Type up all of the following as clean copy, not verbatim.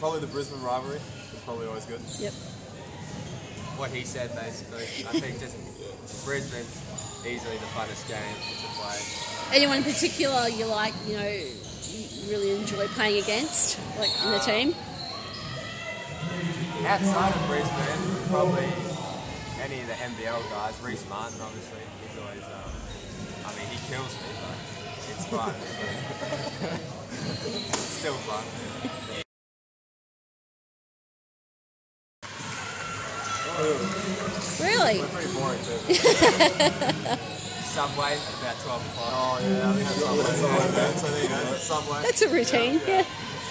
Probably the Brisbane rivalry. It's probably always good. Yep. What he said basically. I think just Brisbane's easily the funnest game to play. Anyone in particular you like, you know, you really enjoy playing against, like in the team? Outside of Brisbane, probably any of the NBL guys. Reece Martin, obviously, he's always. I mean, he kills me, but it's fun. It's still fun. Really? We're pretty boring too. Subway about 12 o'clock. Oh yeah, I think that's Subway. So there you go, Subway. That's a routine, yeah.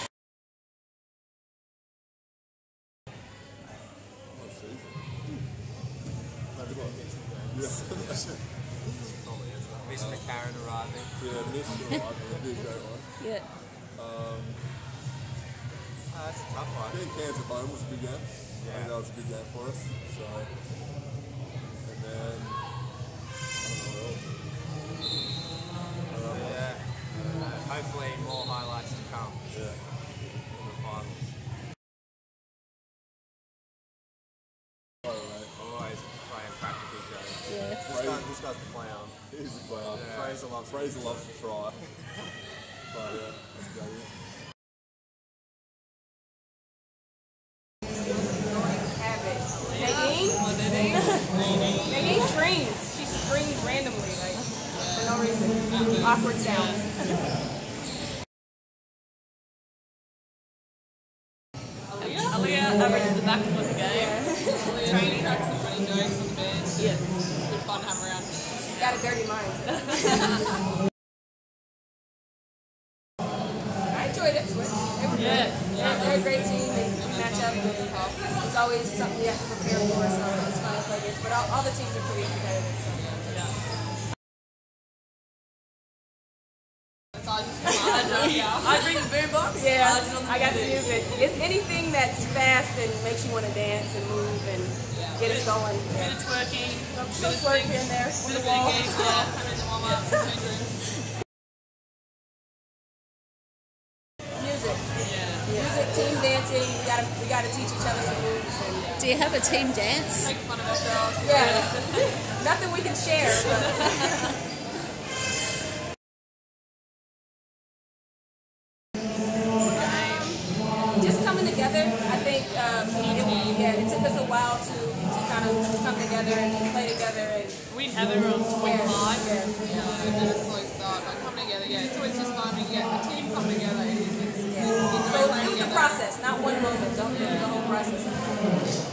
Miss McCarran arriving. Yeah, Miss arriving. That'd be a great one. Yeah. That's a tough one. Getting Cairns at home was a big game. I think that was a big game for us. So, and then I don't know what else. Yeah. Hopefully more highlights to come. Yeah. In the finals. Always playing practical jokes. Yeah. This guy's the clown. He's the clown. Yeah. Fraser loves to try. But yeah, that's great. Nadine screams. She screams randomly, like for no reason. Awkward sounds. Aaliyah averages the backflip game. Training, like some funny jokes on the bench. Yeah. It's good fun to have around. Got a dirty mind. I enjoyed it. They were good. They're a great team. They match up. It's always something you have to prepare for, so it's fun to play against. But all the teams are pretty competitive. So. I bring the boombox. Yeah, I got the music. It's anything that's fast and makes you want to dance and move and get us going. Bit of twerking. Some twerk in there on the wall. Yeah, having the warm up. Music. Music, team dancing. We gotta teach each other some moves. And Do you have a team dance? Make fun of ourselves. yeah, nothing we can share. But just coming together, I think it took us a while to kind of come together and play together. And We didn't have everyone week 5. yeah. So we did a slow start, but coming together, it's always just fun when you get the team come together. So it's the process, not one moment. Don't do the whole process.